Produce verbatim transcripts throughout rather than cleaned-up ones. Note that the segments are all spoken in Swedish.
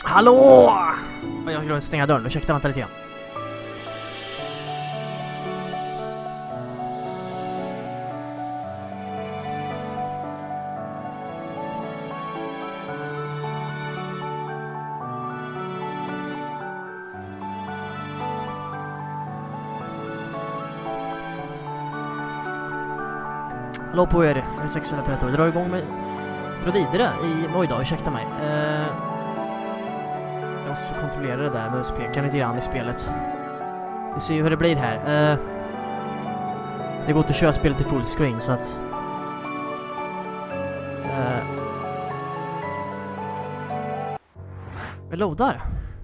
Hallå! Jag glömde stänga dörren, ursäkta, vänta lite grann. Hallå på er, jag är sexuella predator. Drar igång med dra vidare i... Oj då, ursäkta mig. Eh, jag måste kontrollera det där med muspekaren lite grann i spelet. Vi ser ju hur det blir här. Eh, det går inte att köra spelet i fullscreen så att... Eh, vi loadar.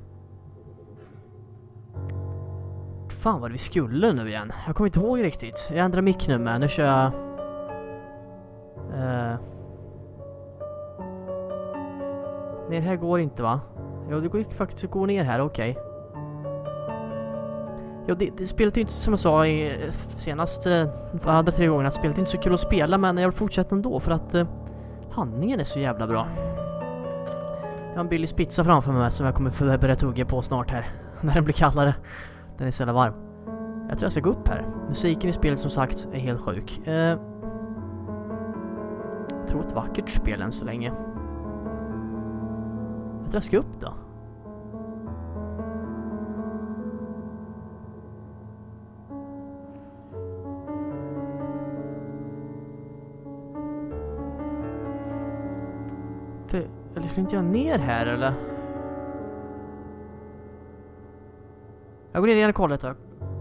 Fan vad vi skulle nu igen. Jag kommer inte ihåg riktigt. Jag ändrar mick nu med. Nu kör jag... Uh, ner här går inte, va? Jo, det går faktiskt att gå ner här, okej. Okay. Jo, det, det spelet är inte, som jag sa i, senast uh, andra tre gånger, att spelet är inte så kul att spela, men jag vill fortsätta ändå för att uh, handlingen är så jävla bra. Jag har en billig pizza framför mig som jag kommer få börja tugga på snart här, när den blir kallare. Den är så jävla varm. Jag tror jag ska gå upp här. Musiken i spelet som sagt är helt sjuk. Uh, Jag tror ett vackert spel än så länge. Jag tror jag ska upp då. För, eller ska inte jag ner här eller? Jag går ner igen och kollar ett tag.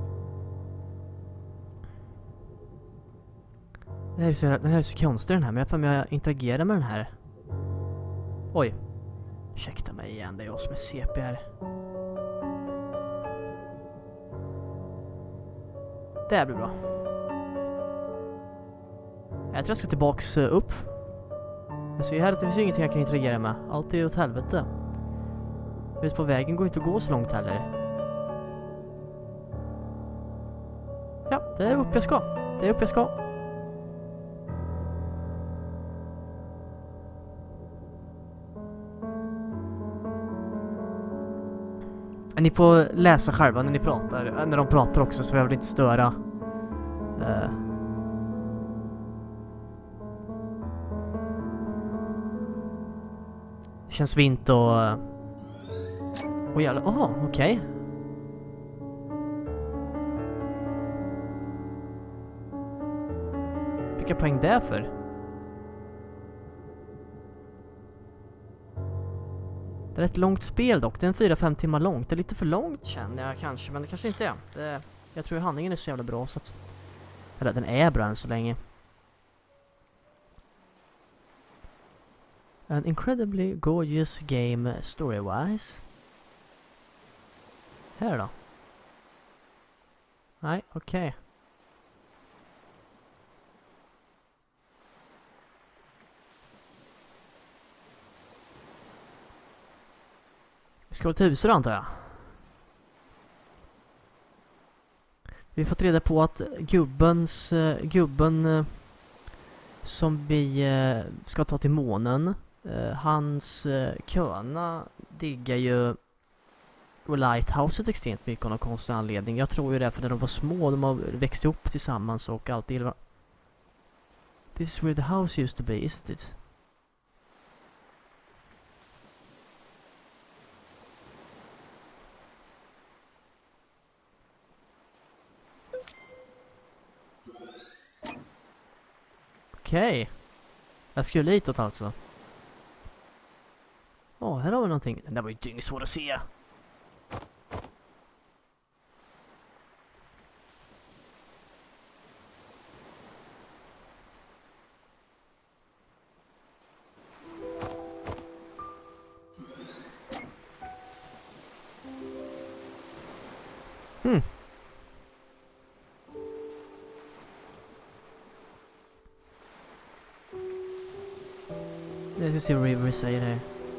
Det här är så, den här är så konstig den här, men jag får med jag interagerar med den här. Oj. Ursäkta mig igen, det är jag som är C P här. Det här blir bra. Jag tror jag ska tillbaks uh, upp. Jag ser här att det finns ingenting jag kan interagera med. Allt är åt helvete. Ut på vägen går inte att gå så långt heller. Ja, det är upp jag ska. Det är upp jag ska. Ni får läsa själva när ni pratar, när de pratar också, så jag vill inte störa. Uh. Det känns vint och... Åh oh, jävlar, åh, oh, okej. Okay. Vilka poäng det är för? Det är ett långt spel dock, det är en fyra fem timmar långt. Det är lite för långt känner jag kanske, men det kanske inte är. Det, jag tror att handlingen är så jävla bra så att... Eller den är bra än så länge. An incredibly gorgeous game story-wise. Här då? Nej, okej. Okay. Ska vara till huset antar jag. Vi har fått reda på att gubbens uh, gubben uh, som vi uh, ska ta till månen, uh, hans uh, köna diggar ju Lighthouset extremt mycket av någon konstig anledning. Jag tror ju det för när de var små, de har växt upp tillsammans och alltid gillar. This is where the house used to be, isn't it? Okej. Okay. Jag skulle hitåt alltså. Åh, oh, här har vi någonting. Den där var ju dyngsvår att se. Hmm. Jag ska se vad River säger här.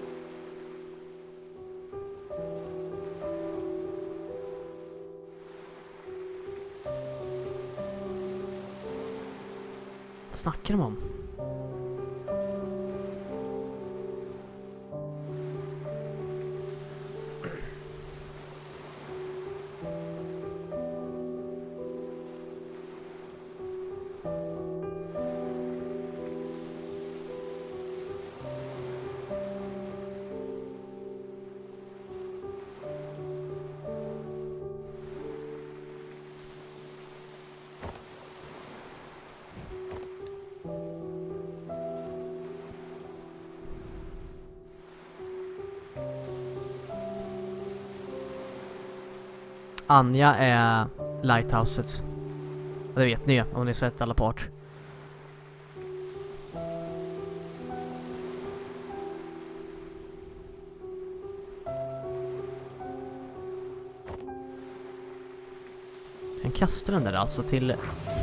Vad snackar de om? Anja är lighthouset. Det vet ni ju om ni sett alla part. Sen kastar den där alltså till...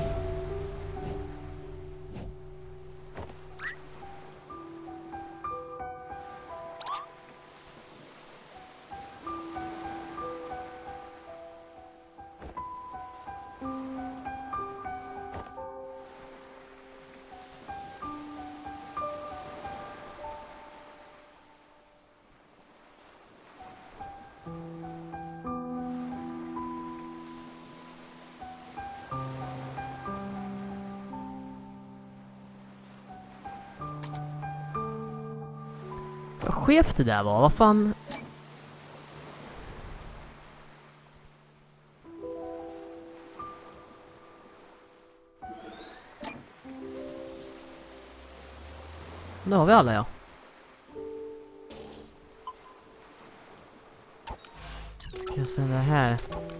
Vad skevt det där var, vad fan... Nu har vi alla, ja. Ska jag se det här.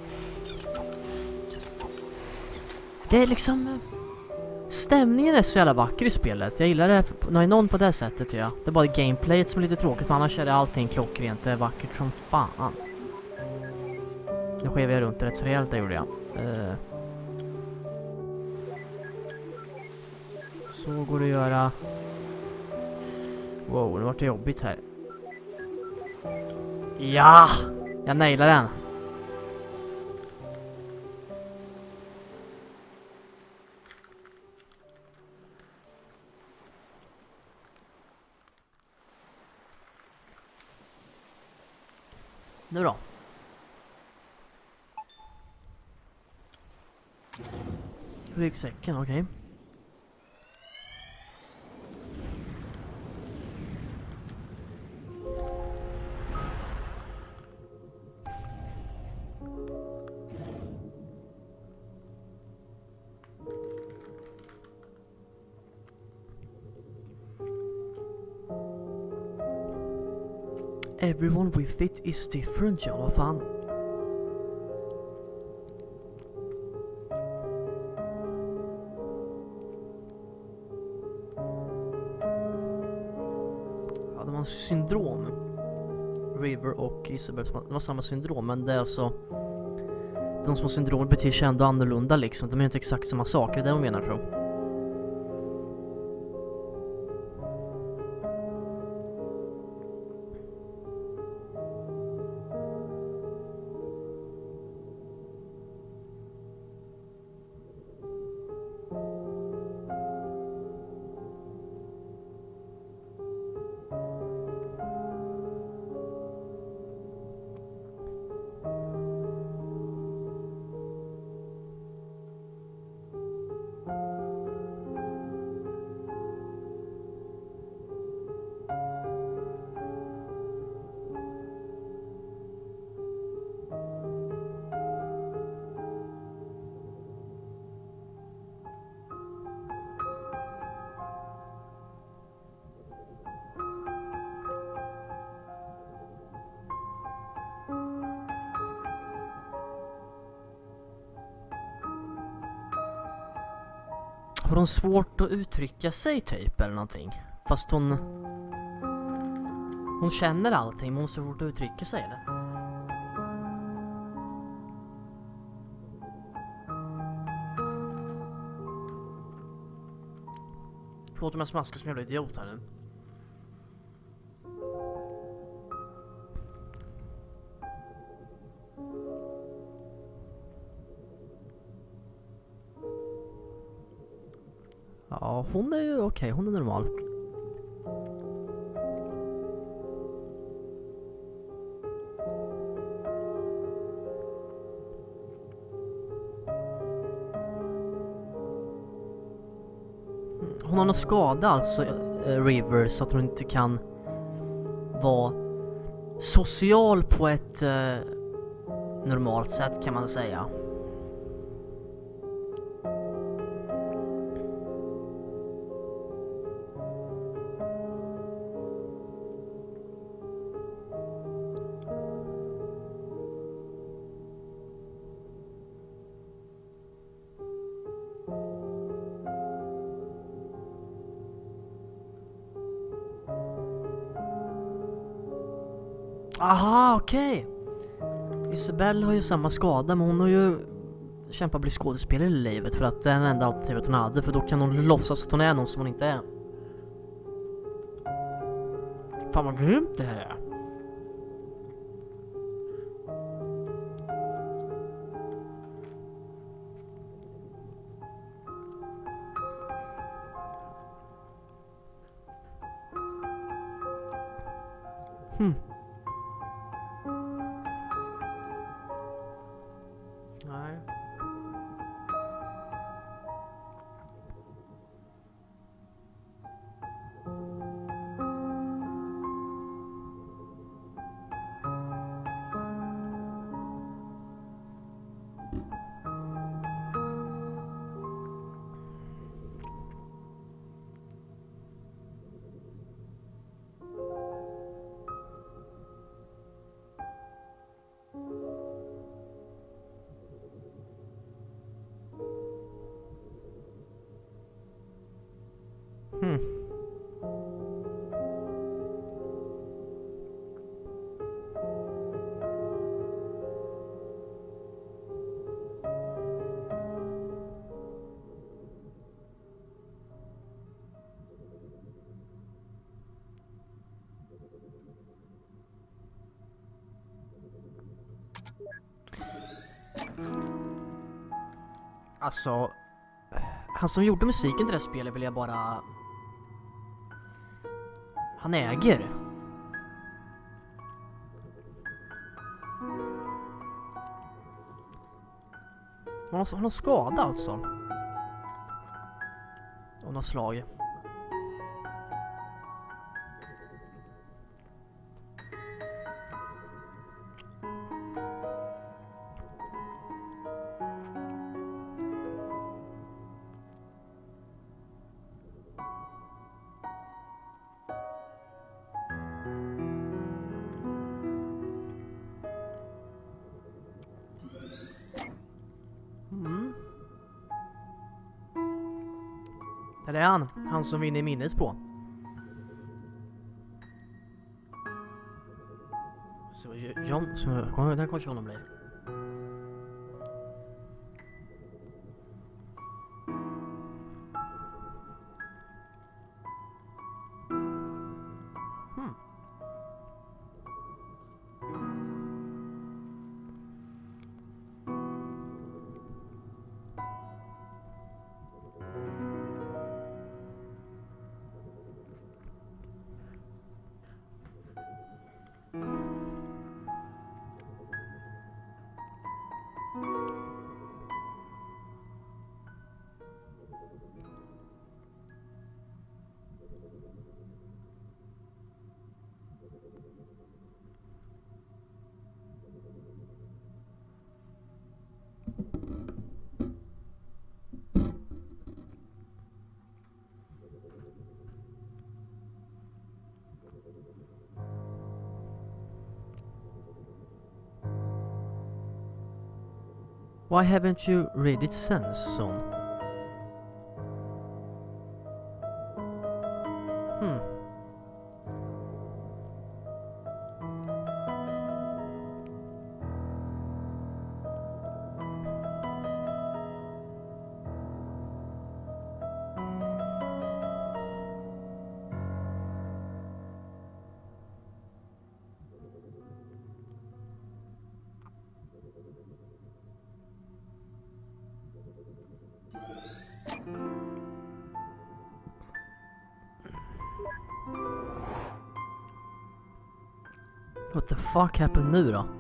Det är liksom... Stämningen är så jävla vacker i spelet. Jag gillar det när någon på det sättet, ja. Det är bara gameplayet som är lite tråkigt, men annars är det allting klockrent. Det är vackert som fan. Nu skev jag runt rätt så rejält, det gjorde jag. Uh. Så går det att göra. Wow, det vart det jobbigt här. Ja! Jag nailar den. Nu då. Ryggsäcken, okej. Okay. Everyone with it is different, ja, vad fan. Ja, de har syndrom. River och Isabel, de har samma syndrom, men det är alltså... De som har syndrom beter sig ändå annorlunda liksom. De är inte exakt samma saker, det är det de menar, tror jag. Har hon svårt att uttrycka sig typ eller någonting? Fast hon... Hon känner allting, men hon har svårt att uttrycka sig, eller? Förlåt om jag smaskar som jävla idiot här nu. Ja, hon är ju okej, okay, hon är normal. Hon har någon skada alltså, äh, River, så att hon inte kan vara social på ett äh, normalt sätt, kan man säga. Aha, okej. Isabelle har ju samma skada, men hon har ju kämpat att bli skådespelare i livet för att det är den enda alternativet hon hade, för då kan hon låtsas att hon är någon som hon inte är. Fan vad grymt det här är. Hmm. Nej. Hmm. Alltså, han som gjorde musiken till det här spelet vill jag bara... Han äger. Han har, han har skada alltså. Av något slag. Mm. Det är han, han som vinner minnet på. Så John, så där kanske honom blir. Hmm. Why haven't you read it since, son? Hmm. What the fuck happened nu då?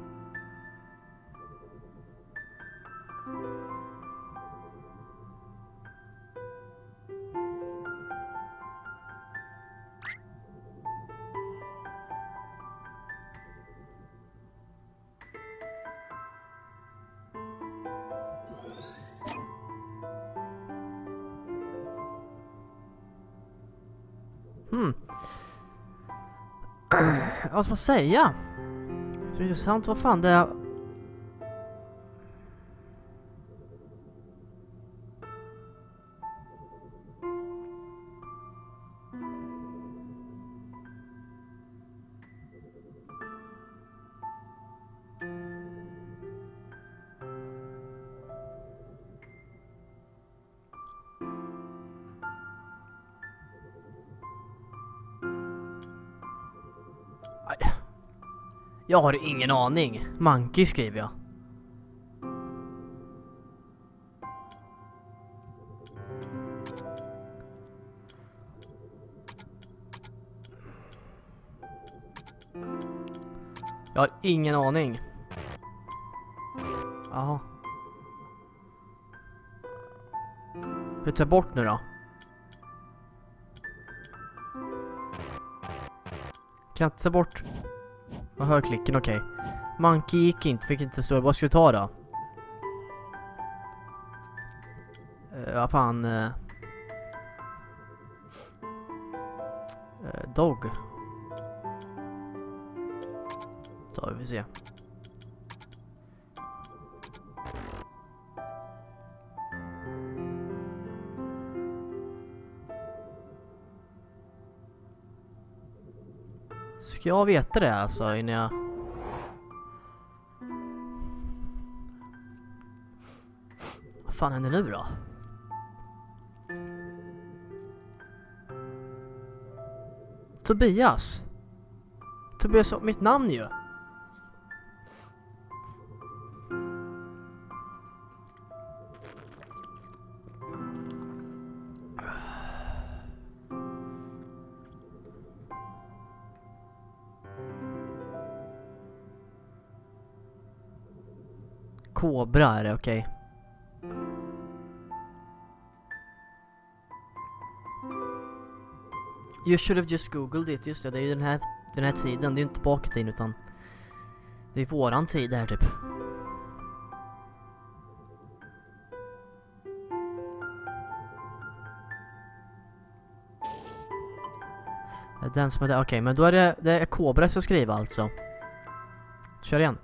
Hmm. Vad ska man säga? Så intressant, vad fan det är. Jag har ingen aning. Monkey skriver jag. Jag har ingen aning. Jaha. Hur tar jag bort nu då? Kan jag inte ta bort? Vad högerklicken, okej. Okay. Monkey gick inte, fick inte stå. Vad ska vi ta då? Uh, vad fan? Uh, uh, dog. Så vi se. Ska jag veta det alltså innan jag... Vad fan händer nu då? Tobias. Tobias, mitt namn ju. Kobra är det, okej. Okay. You should have just googled it, just det. Det är ju den här, den här tiden, det är ju inte bakåt in utan det är våran tid här typ. Den som är där, okej, okay, men då är det, det är Kobra som skriver alltså. Kör igen.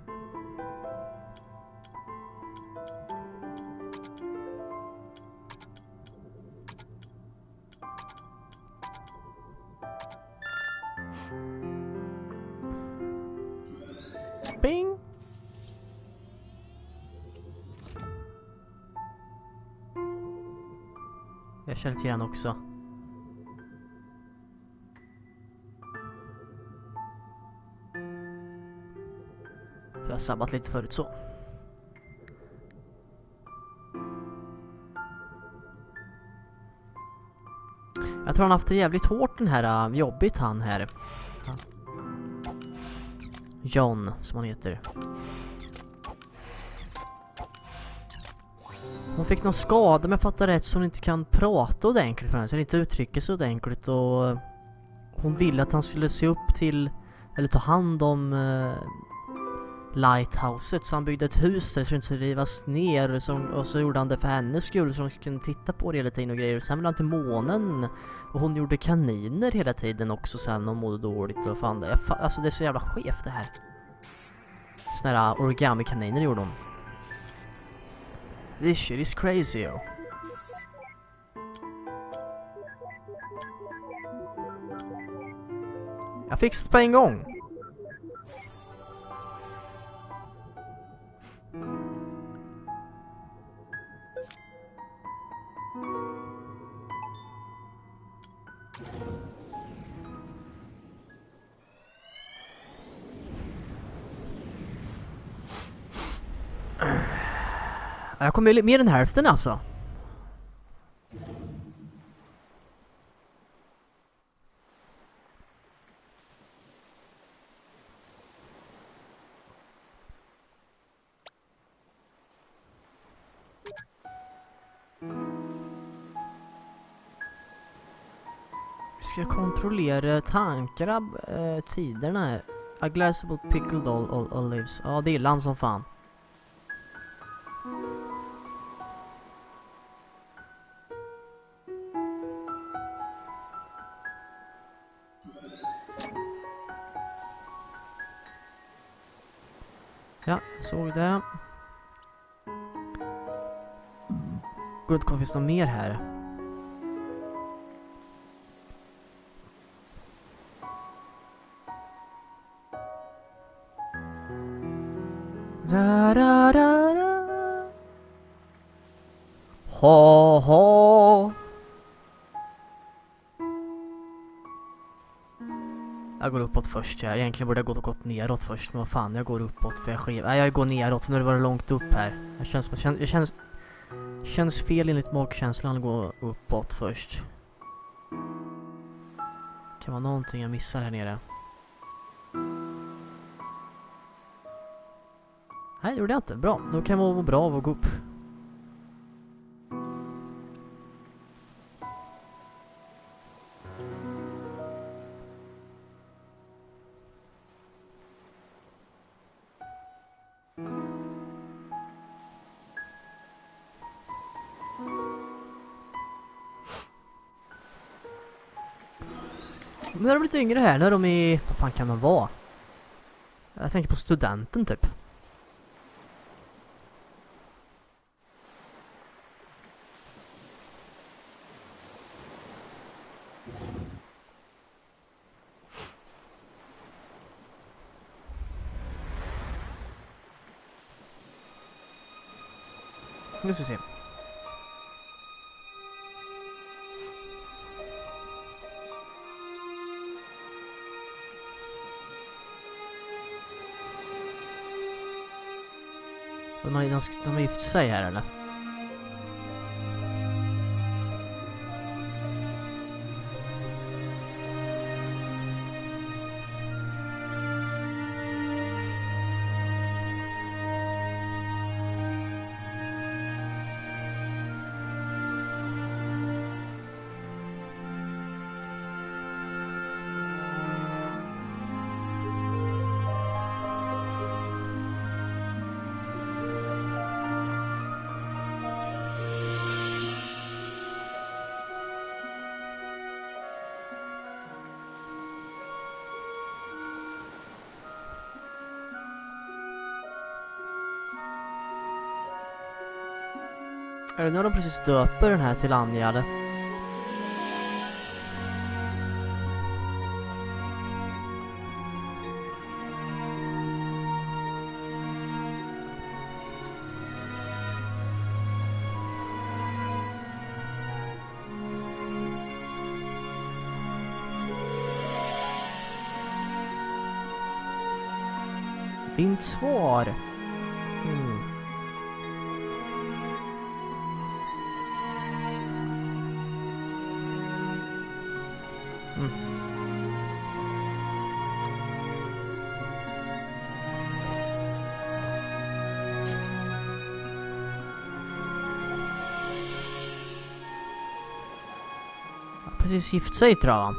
Bing. Jag känner till den också. Jag har sabbat lite förut så. Jag tror han har haft det jävligt hårt den här, uh, jobbigt han här. Ja. John, som han heter. Hon fick någon skada, men jag fattar rätt, så hon inte kan prata ordentligt för henne, så hon inte uttrycker sig ordentligt. Och hon ville att han skulle se upp till, eller ta hand om uh, lighthouset, så han byggde ett hus där så det inte skulle rivas ner, så, och så gjorde han det för hennes skull så hon kunde titta på det hela tiden och grejer. Sen ville han till månen och hon gjorde kaniner hela tiden också sen och mådde dåligt och fan det. Jag fa- alltså det är så jävla skevt det här. Såna här origami-kaniner gjorde hon. This shit is crazy, yo. Jag fixade på en gång. Jag kommer ju mer än hälften alltså. Vi ska kontrollera tankarna, äh, tiderna här. A glassable pickled ol ol olives. Ja, det är land som fan. Ja, såg det. Går inte att finns något mer här. Da, da, da, da. Ha, ha. Jag går uppåt först. Jag egentligen borde jag gått, gått neråt först. Men vad fan, jag går uppåt för jag sker. Nej, jag går neråt för nu har det varit långt upp här. Jag känns, jag känns, jag känns, känns fel enligt magkänslan att gå uppåt först. Kan vara någonting jag missar här nere. Nej, det gjorde jag inte. Bra. Då kan jag må bra av att gå upp. Nu är de lite yngre här. Nu är de i... Vad fan kan de vara? Jag tänker på studenten typ. Nu ska vi se. De har, de, de har gift sig här eller? Är det nu de precis döper den här till Anja eller? Fint svar. Mm. Mm. Precis gift sig tror jag.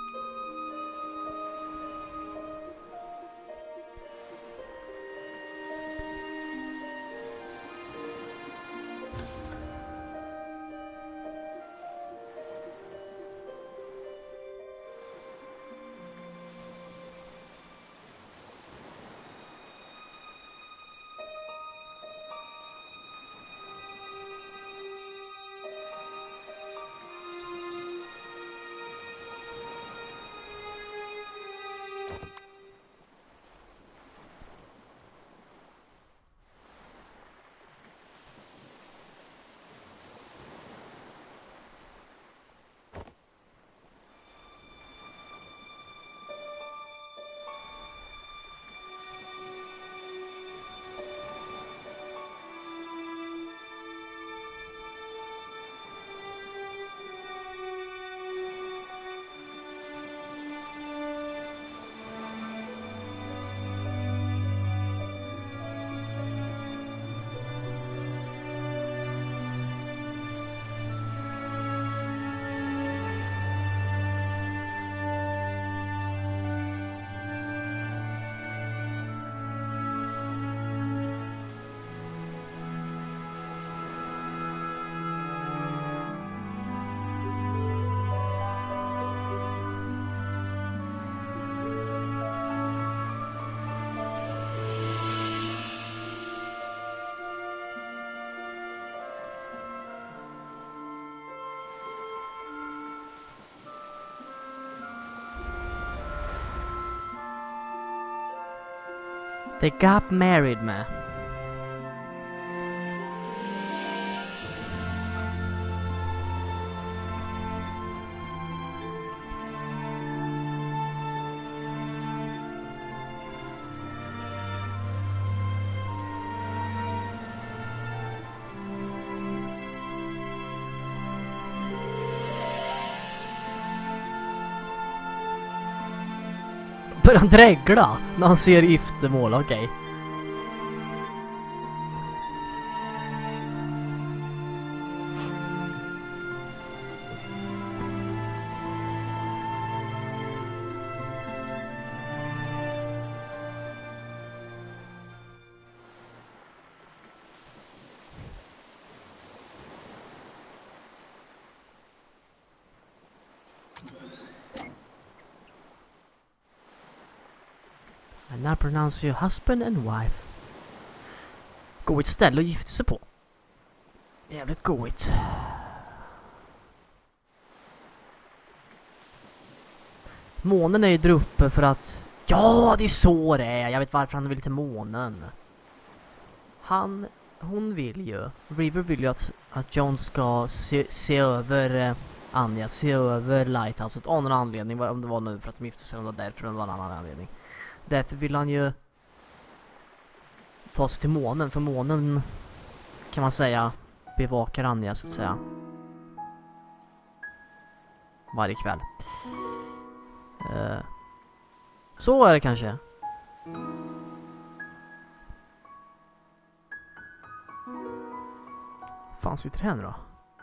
They got married, man. Börjar han dregla när han ser giftermål, okej. Okay. I now pronounce you husband and wife. Goigt ställe att gifta sig på. Jävligt goigt. Månen är ju där uppe för att... Ja, det är så det är. Jag vet varför han vill till månen. Han... Hon vill ju... River vill ju att, att John ska se, se över eh, Anja. Se över Lighthouse. Av någon anledning. Om det var nu för att de gifte sig. Om det var därför. Om det var en annan anledning. Därför vill han ju ta sig till månen. För månen kan man säga bevakar Anja så att säga. Varje kväll. Uh, så är det kanske. Fan sitter det här nu då?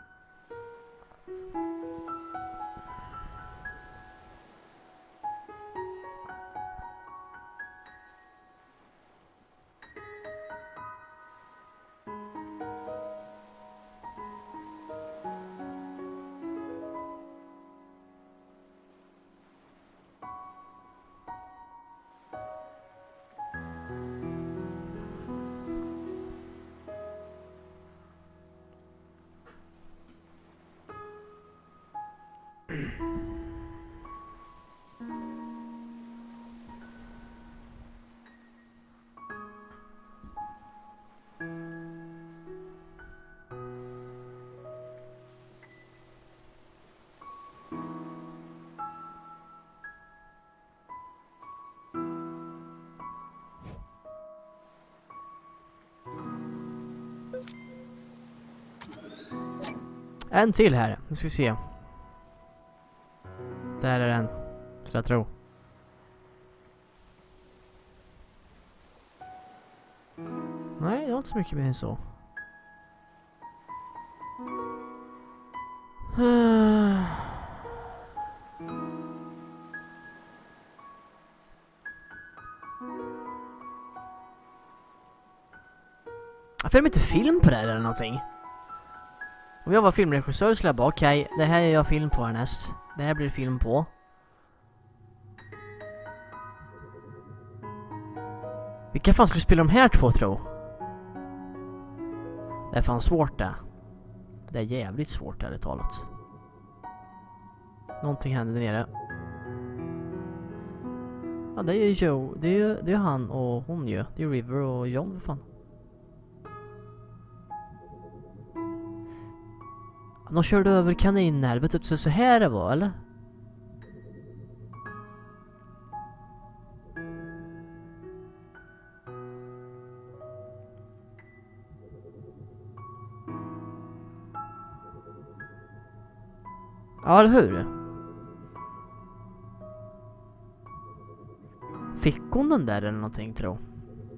En till här, nu ska vi se. Där är den, så jag tror. Nej, det var inte så mycket mer än så. Jag får inte film på det här eller någonting. Om jag var filmregissör skulle jag bara okej, okay, det här är jag film på härnäst. Det här blir film på. Vilka fan skulle spela de här två tro? Det är fan svårt det. Det är jävligt svårt ärligt talat. Någonting händer där nere. Ja, det är ju Joe. Det är ju det är han och hon ju. Det är River och John, vad fan. De körde över kaninhelvetet så så här det var, eller? Ja, eller hur? Fick hon den där eller någonting, tror jag?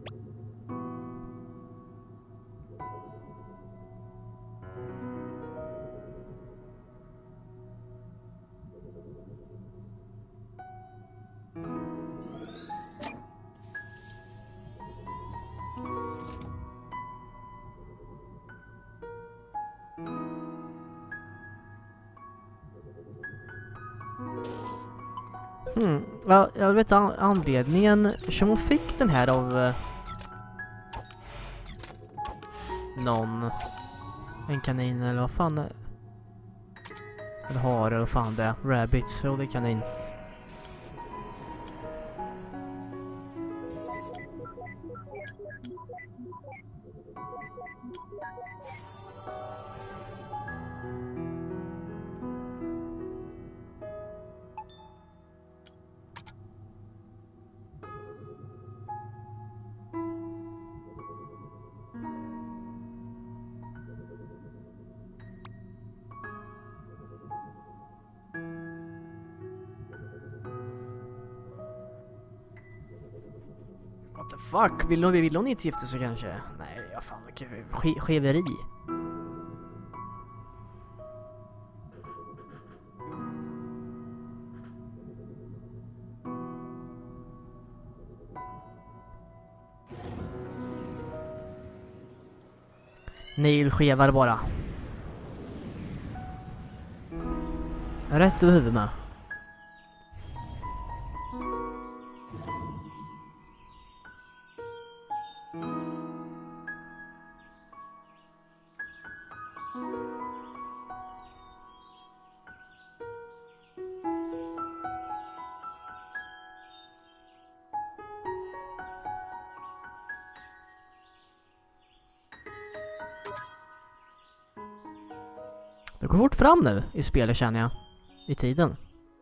Hmm. Ja, jag vet an anledningen som hon fick den här av uh, någon, en kanin eller vad fan, eller har eller vad fan det är, rabbit, så det är kanin. What the fuck? Vill hon, vill hon inte gifta sig kanske? Nej, ja fan vilket ske, skeveri. Neil skevar bara. Rätt över huvudet med. Det går fort fram nu i spelet känner jag. I tiden.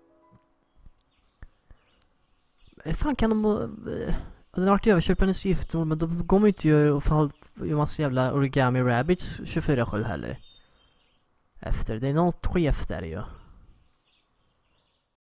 Fan kan de... Uh, den har varit överkörd på hennes giftermål, men då går man ju inte göra och fall en massa jävla origami rabbits tjugofyra sju heller. Efter. Det är något skevt där ju.